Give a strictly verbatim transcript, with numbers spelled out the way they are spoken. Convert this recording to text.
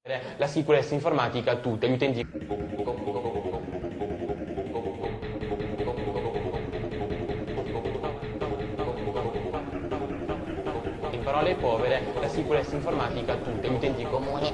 La sicurezza informatica a tutti gli utenti. In parole povere, la sicurezza informatica a tutti gli utenti comuni.